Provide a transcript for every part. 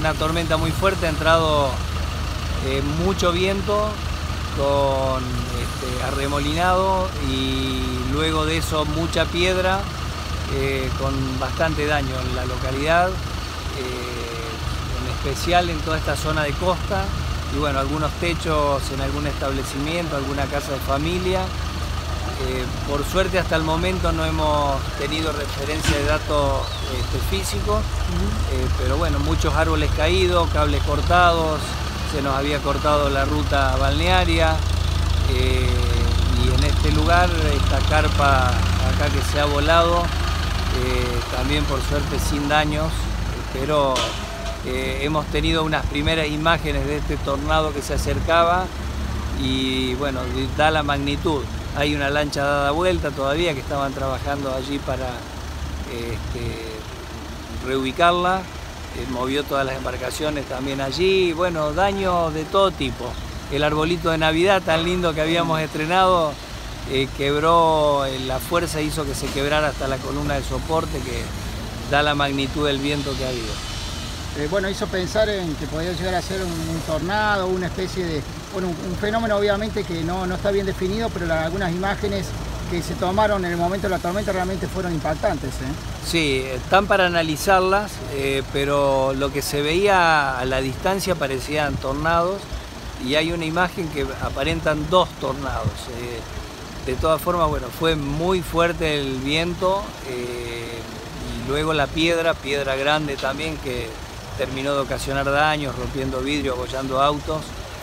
una tormenta muy fuerte, ha entrado mucho viento con arremolinado y luego de eso mucha piedra con bastante daño en la localidad, en especial en toda esta zona de costa y bueno, algunos techos en algún establecimiento, alguna casa de familia. Por suerte hasta el momento no hemos tenido referencia de datos físicos, pero bueno, muchos árboles caídos, cables cortados, se nos había cortado la ruta balnearia y en este lugar, esta carpa acá que se ha volado, también por suerte sin daños, pero hemos tenido unas primeras imágenes de este tornado que se acercaba y bueno, da la magnitud. Hay una lancha dada vuelta todavía que estaban trabajando allí para reubicarla, movió todas las embarcaciones también allí, bueno, daños de todo tipo. El arbolito de Navidad tan lindo que habíamos estrenado quebró, la fuerza hizo que se quebrara hasta la columna de soporte que da la magnitud del viento que ha habido. Bueno, hizo pensar en que podía llegar a ser un tornado, una especie de, bueno, un fenómeno obviamente que no está bien definido, pero algunas imágenes que se tomaron en el momento de la tormenta realmente fueron impactantes. Sí, están para analizarlas, pero lo que se veía a la distancia parecían tornados y hay una imagen que aparentan dos tornados. De todas formas, bueno, fue muy fuerte el viento y luego la piedra grande también que terminó de ocasionar daños, rompiendo vidrio, abollando autos,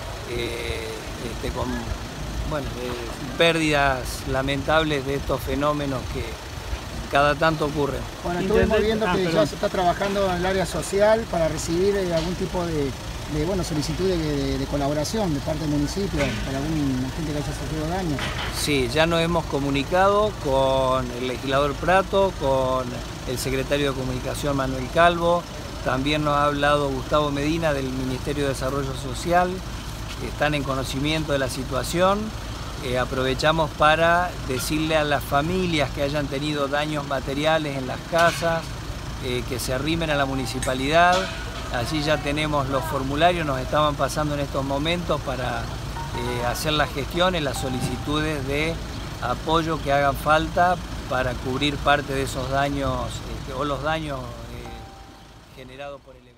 con pérdidas lamentables de estos fenómenos que cada tanto ocurren. Bueno, estuvimos viendo que ya se está trabajando en el área social para recibir algún tipo de solicitud de colaboración de parte del municipio para alguna gente que haya sufrido daño. Sí, ya nos hemos comunicado con el legislador Prato, con el secretario de Comunicación Manuel Calvo. También nos ha hablado Gustavo Medina del Ministerio de Desarrollo Social, están en conocimiento de la situación. Aprovechamos para decirle a las familias que hayan tenido daños materiales en las casas, que se arrimen a la municipalidad. Allí ya tenemos los formularios, nos estaban pasando en estos momentos para hacer las gestiones, las solicitudes de apoyo que hagan falta para cubrir parte de esos daños o los daños generados por el evento.